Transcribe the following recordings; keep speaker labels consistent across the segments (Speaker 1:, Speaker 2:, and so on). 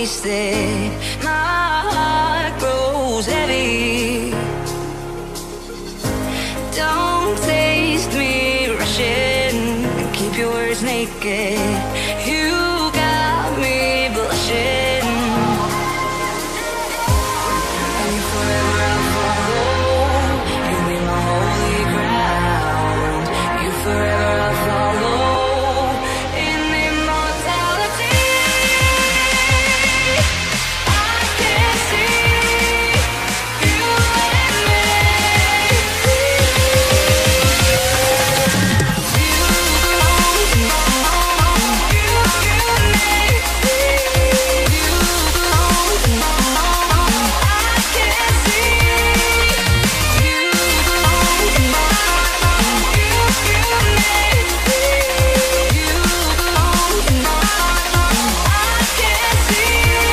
Speaker 1: wasted. My heart grows heavy. Don't taste me rushing, and keep your words naked. You got me blushing. And you forever I'll follow. You'll be my holy ground. You forever I'll follow. In immortality, I can see you and me. You belong to me. You and me. You belong to me. I can see you belong to me. You and me. You belong to me. I can see.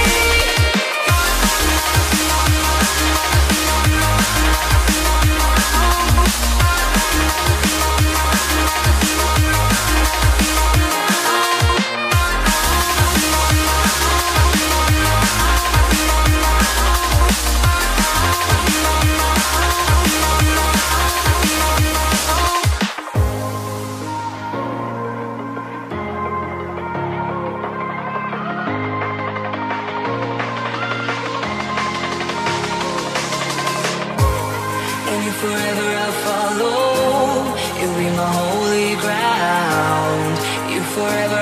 Speaker 1: And you forever I'll follow. You'll be my holy ground. You forever